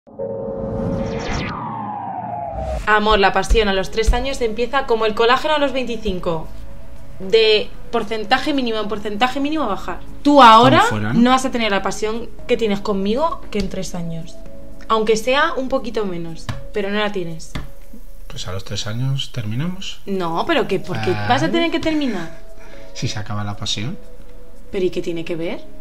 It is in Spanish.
Amor, la pasión a los 3 años empieza como el colágeno a los 25. De porcentaje mínimo en porcentaje mínimo a bajar. Tú ahora no vas a tener la pasión que tienes conmigo que en 3 años. Aunque sea un poquito menos, pero no la tienes. Pues a los 3 años terminamos. No, pero ¿qué? ¿Por qué vas a tener que terminar? Si se acaba la pasión. ¿Pero y qué tiene que ver?